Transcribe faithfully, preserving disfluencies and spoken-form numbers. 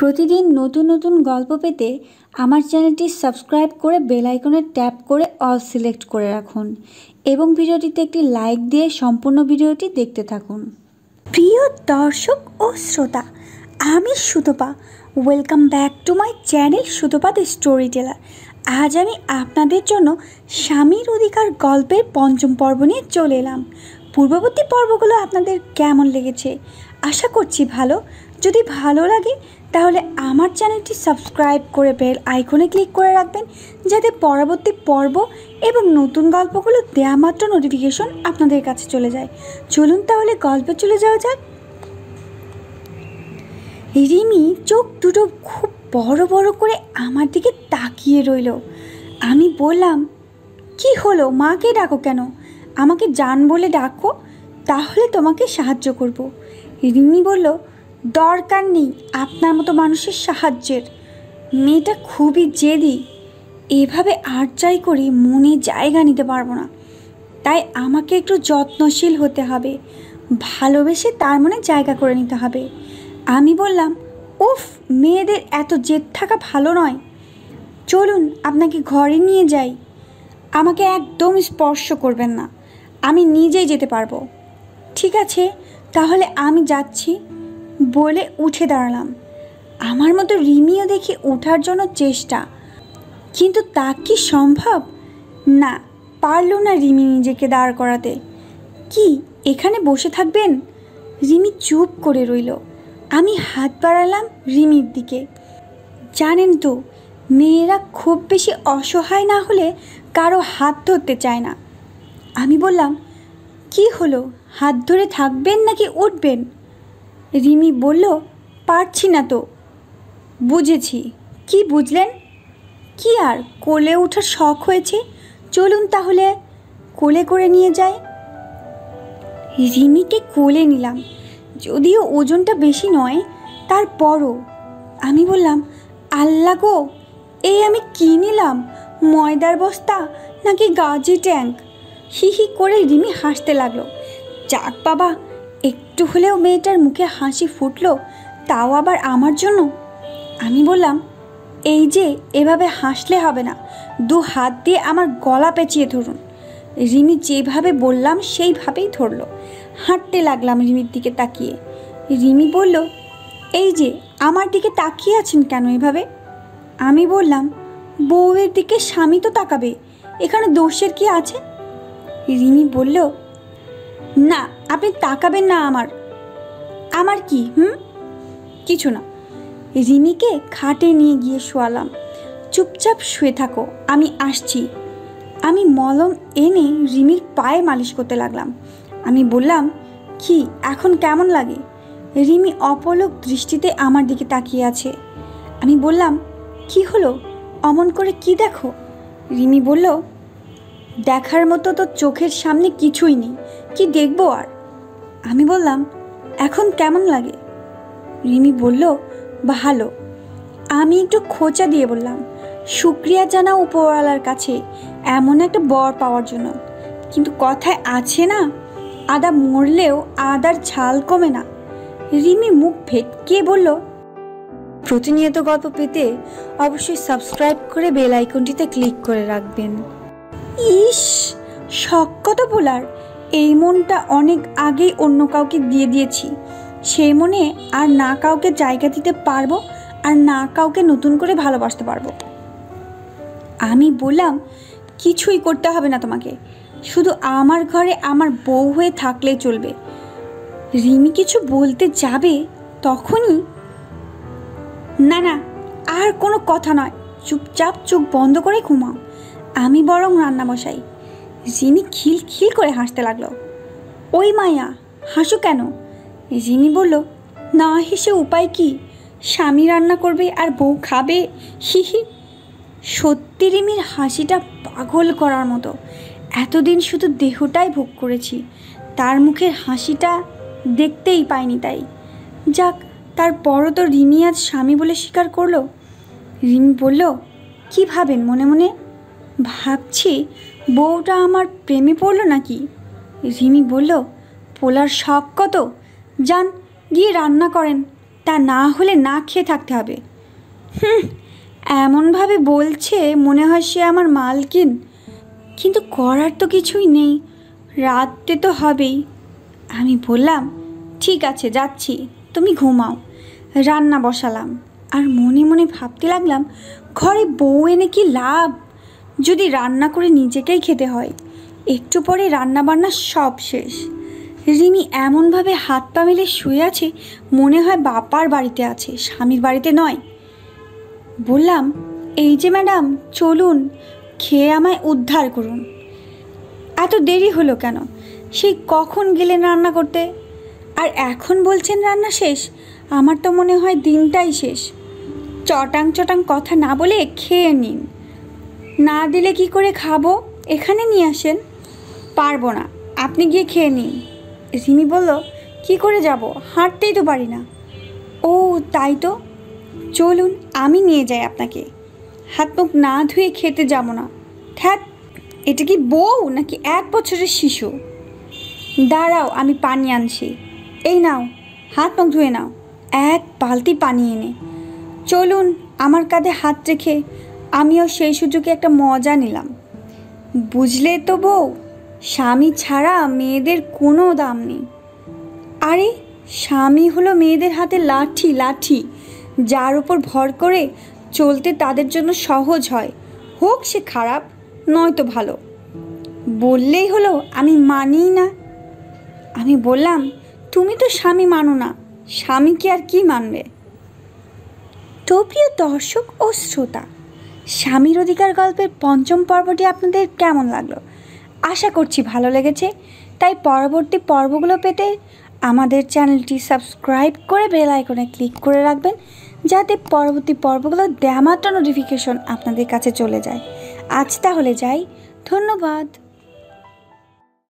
প্রতিদিন নতুন নতুন গল্প পেতে আমার চ্যানেলটি সাবস্ক্রাইব করে বেল আইকনে ট্যাপ করে অল সিলেক্ট করে রাখুন এবং ভিডিওটিতে একটি লাইক দিয়ে সম্পূর্ণ ভিডিওটি দেখতে থাকুন। প্রিয় দর্শক ও শ্রোতা, আমি Sutapa. Welcome back to my channel Sutapa the storyteller. আজ আমি আপনাদের জন্য স্বামীর অধিকার গল্পের পঞ্চম পর্ব নিয়ে চলে এলাম। পূর্ববর্তী পর্বগুলো আপনাদের কেমন লেগেছে আশা করছি ভালো। যদি ভালো লাগে তাহলে আমার চ্যানেলটি সাবস্ক্রাইব করে বেল আইকনে ক্লিক করে রাখবেন, যাতে পরবর্তী পর্ব এবং নতুন গল্পগুলো দেয়া মাত্র নোটিফিকেশন আপনাদের কাছে চলে যায়। চলুন তাহলে গল্পে চলে যাওয়া যাক। রিমি চোখ দুটো খুব বড় বড় করে আমার দিকে তাকিয়ে রইল। আমি বললাম, কি হলো, মাকে ডাকো কেন? আমাকে জান বলে ডাকো, তাহলে তোমাকে সাহায্য করব। রিমি বলল, দরকার নেই আপনার মতো মানুষের সাহায্যের। মেয়েটা খুবই জেদি, এভাবে আর যাই করি মনে জায়গা নিতে পারবো না, তাই আমাকে একটু যত্নশীল হতে হবে, ভালোবেসে তার মনে জায়গা করে নিতে হবে। আমি বললাম, উফ, মেয়েদের এত জেদ থাকা ভালো নয়, চলুন আপনাকে ঘরে নিয়ে যাই। আমাকে একদম স্পর্শ করবেন না, আমি নিজেই যেতে পারবো। ঠিক আছে, তাহলে আমি যাচ্ছি বলে উঠে দাঁড়ালাম। আমার মতো রিমিও দেখি ওঠার জন্য চেষ্টা, কিন্তু তা কি সম্ভব? না, পারল না রিমি নিজেকে দাঁড় করাতে। কি, এখানে বসে থাকবেন? রিমি চুপ করে রইল। আমি হাত বাড়ালাম রিমির দিকে। জানেন তো, মেয়েরা খুব বেশি অসহায় না হলে কারো হাত ধরতে চায় না। আমি বললাম, কি হলো, হাত ধরে থাকবেন নাকি উঠবেন? রিমি বলল, পারছি না তো। বুঝেছি, কি বুঝলেন? কি আর, কোলে ওঠার শখ হয়েছে, চলুন তাহলে কোলে করে নিয়ে যাই। রিমিকে কোলে নিলাম, যদিও ওজনটা বেশি নয়, তারপরও। আমি বললাম, আল্লাহ গো, এই আমি কি নিলাম, ময়দার বস্তা নাকি গাজি ট্যাঙ্ক? হি হি করে রিমি হাসতে লাগলো। যাক বাবা, একটু হলেও মেয়েটার মুখে হাসি ফুটলো, তাও আবার আমার জন্য। আমি বললাম, এই যে এভাবে হাসলে হবে না, দু হাত দিয়ে আমার গলা পেঁচিয়ে ধরুন। রিমি যেভাবে বললাম সেইভাবেই ধরলো। হাঁটতে লাগলাম রিমির দিকে তাকিয়ে। রিমি বলল, এই যে আমার দিকে তাকিয়ে আছেন কেন এভাবে? আমি বললাম, বউয়ের দিকে স্বামী তো তাকাবে, এখানে দোষের কি আছে? রিমি বলল, না, আপনি তাকাবেন না। আমার আমার কি? হুম কিছু না। রিমিকে খাটে নিয়ে গিয়ে শোয়ালাম। চুপচাপ শুয়ে থাকো, আমি আসছি। আমি মলম এনে রিমির পায়ে মালিশ করতে লাগলাম। আমি বললাম, কি এখন কেমন লাগে? রিমি অপলক দৃষ্টিতে আমার দিকে তাকিয়ে আছে। আমি বললাম, কি হলো, অমন করে কি দেখো? রিমি বলল, দেখার মতো তো চোখের সামনে কিছুই নেই, কি দেখবো আর? আমি বললাম, এখন কেমন লাগে? রিমি বলল, ভালো। আমি একটু খোঁচা দিয়ে বললাম, শুক্রিয়া জানাও উপরওয়ালার কাছে এমন একটা বর পাওয়ার জন্য। কিন্তু কথায় আছে না, আদা মরলেও আদার ঝাল কমে না। রিমি মুখ ভেটকে বলল, প্রতিনিয়ত গল্প পেতে অবশ্যই সাবস্ক্রাইব করে বেল আইকনটিতে ক্লিক করে রাখবেন। ইস, শখ কত বলার, এই মনটা অনেক আগেই অন্য কাউকে দিয়ে দিয়েছি। সেই মনে আর না কাউকে জায়গা দিতে পারবো, আর না কাউকে নতুন করে ভালোবাসতে পারবো। আমি বললাম, কিছুই করতে হবে না তোমাকে, শুধু আমার ঘরে আমার বউ হয়ে থাকলেই চলবে। রিমি কিছু বলতে যাবে, তখনই, না না, আর কোনো কথা নয়, চুপচাপ চোখ বন্ধ করে ঘুমাও, আমি বরং রান্না বসাই। রিমি খিল খিল করে হাসতে লাগলো। ওই মায়া, হাসো কেন? রিমি বলল, না হেসে উপায় কি, স্বামী রান্না করবে আর বউ খাবে, হি হি। সত্যি রিমির হাসিটা পাগল করার মতো। এতদিন শুধু দেহটাই ভোগ করেছি, তার মুখের হাসিটা দেখতেই পাইনি। তাই যাক, তারপরও তো রিমি আজ স্বামী বলে স্বীকার করলো। রিমি বলল, কি ভাবেন মনে মনে? ভাবছি বউটা আমার প্রেমে পড়লো নাকি। রিমি বলল, পোলার শখ কত, যান গিয়ে রান্না করেন, তা না হলে না খেয়ে থাকতে হবে। হুম, এমনভাবে বলছে মনে হয় সে আমার মালকিন, কিন্তু করার তো কিছুই নেই, রাতে তো হবেই। আমি বললাম, ঠিক আছে যাচ্ছি, তুমি ঘুমাও। রান্না বসালাম আর মনে মনে ভাবতে লাগলাম, ঘরে বউ এনে কি লাভ, যদি রান্না করে নিজেকেই খেতে হয়। একটু পরে রান্না বান্না সব শেষ। রিমি এমনভাবে হাত পা মেলে শুয়ে আছে মনে হয় বাপার বাড়িতে আছে, স্বামীর বাড়িতে নয়। বললাম, এই যে ম্যাডাম চলুন, খেয়ে আমায় উদ্ধার করুন। এত দেরি হলো কেন? সেই কখন গেলেন রান্না করতে, আর এখন বলছেন রান্না শেষ? আমার তো মনে হয় দিনটাই শেষ। চটাং চটাং কথা না বলে খেয়ে নিন। না দিলে কি করে খাবো? এখানে নিয়ে আসেন। পারবো না, আপনি গিয়ে খেয়ে নিন। রিমি বলল, কি করে যাব, হাঁটতেই তো পারি না। ও তাই তো, চলুন আমি নিয়ে যাই আপনাকে। হাত মুখ না ধুয়ে খেতে যাব না। ধ্যাত, এটা কি বউ নাকি এক বছরের শিশু? দাঁড়াও, আমি পানি আনছি। এই নাও, হাত মুখ ধুয়ে নাও। এক বালতি পানি এনে। চলুন, আমার কাঁধে হাত রেখে আমিও সেই সুযোগে একটা মজা নিলাম। বুঝলে তো বউ, স্বামী ছাড়া মেয়েদের কোনো দাম নেই। আরে, স্বামী হলো মেয়েদের হাতে লাঠি, লাঠি যার উপর ভর করে চলতে তাদের জন্য সহজ হয়, হোক সে খারাপ নয়তো ভালো। বললেই হলো আমি মানিই না। আমি বললাম, তুমি তো স্বামী মানো না, স্বামীকে আর কি মানবে? তো প্রিয় দর্শক ও শ্রোতা, স্বামীর অধিকার গল্পের পঞ্চম পর্বটি আপনাদের কেমন লাগলো? আশা করছি ভালো লেগেছে। তাই পরবর্তী পর্বগুলো পেতে আমাদের চ্যানেলটি সাবস্ক্রাইব করে বেল আইকনে ক্লিক করে রাখবেন, যাতে পরবর্তী পর্বগুলো দেয়া মাত্র নোটিফিকেশন আপনাদের কাছে চলে যায়। আজ তাহলে যাই, ধন্যবাদ।